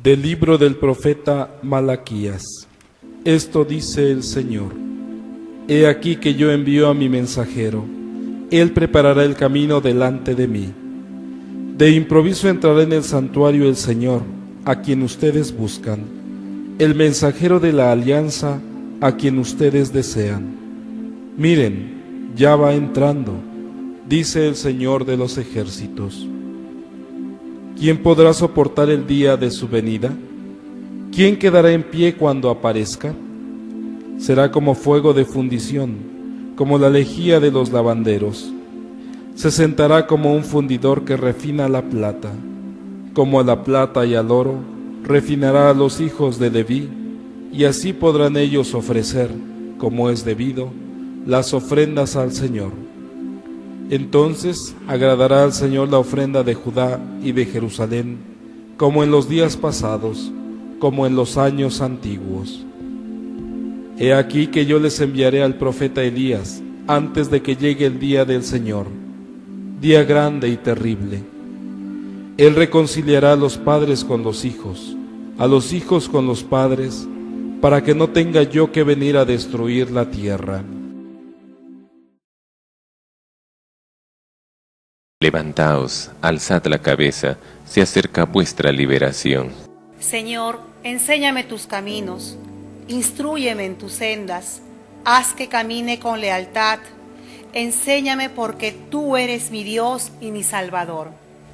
Del libro del profeta Malaquías. Esto dice el Señor: He aquí que yo envío a mi mensajero, él preparará el camino delante de mí. De improviso entrará en el santuario el Señor, a quien ustedes buscan, el mensajero de la alianza, a quien ustedes desean. Miren, ya va entrando, dice el Señor de los ejércitos. ¿Quién podrá soportar el día de su venida? ¿Quién quedará en pie cuando aparezca? Será como fuego de fundición, como la lejía de los lavanderos. Se sentará como un fundidor que refina la plata. Como a la plata y al oro, refinará a los hijos de Leví, y así podrán ellos ofrecer, como es debido, las ofrendas al Señor. Entonces agradará al Señor la ofrenda de Judá y de Jerusalén, como en los días pasados, como en los años antiguos. He aquí que yo les enviaré al profeta Elías, antes de que llegue el día del Señor, día grande y terrible. Él reconciliará a los padres con los hijos, a los hijos con los padres, para que no tenga yo que venir a destruir la tierra. Levantaos, alzad la cabeza, se acerca vuestra liberación. Señor, enséñame tus caminos, instrúyeme en tus sendas, haz que camine con lealtad, enséñame porque tú eres mi Dios y mi Salvador.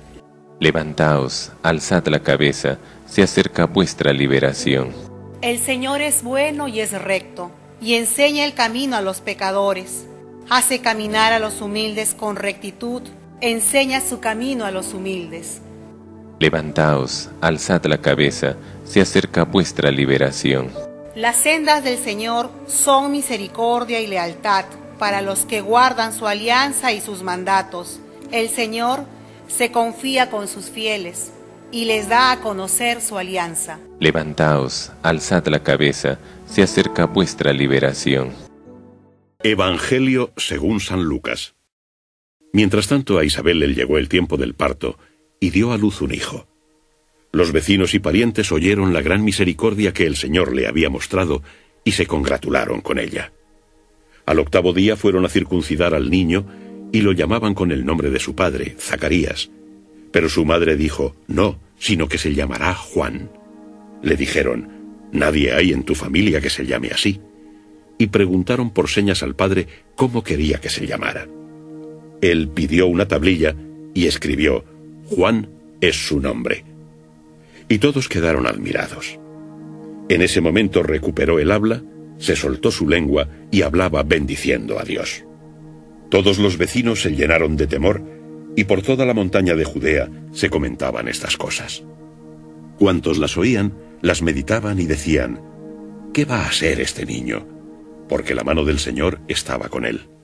Levantaos, alzad la cabeza, se acerca vuestra liberación. El Señor es bueno y es recto, y enseña el camino a los pecadores, hace caminar a los humildes con rectitud, enseña su camino a los humildes. Levantaos, alzad la cabeza, se acerca vuestra liberación. Las sendas del Señor son misericordia y lealtad para los que guardan su alianza y sus mandatos. El Señor se confía con sus fieles y les da a conocer su alianza. Levantaos, alzad la cabeza, se acerca vuestra liberación. Evangelio según San Lucas. Mientras tanto, a Isabel le llegó el tiempo del parto, y dio a luz un hijo. Los vecinos y parientes oyeron la gran misericordia que el Señor le había mostrado, y se congratularon con ella. Al 8º día fueron a circuncidar al niño, y lo llamaban con el nombre de su padre, Zacarías. Pero su madre dijo, no, sino que se llamará Juan. Le dijeron, nadie hay en tu familia que se llame así. Y preguntaron por señas al padre cómo quería que se llamara. Él pidió una tablilla y escribió, Juan es su nombre. Y todos quedaron admirados. En ese momento recuperó el habla, se soltó su lengua y hablaba bendiciendo a Dios. Todos los vecinos se llenaron de temor y por toda la montaña de Judea se comentaban estas cosas. Cuantos las oían, las meditaban y decían, ¿qué va a ser este niño? Porque la mano del Señor estaba con él.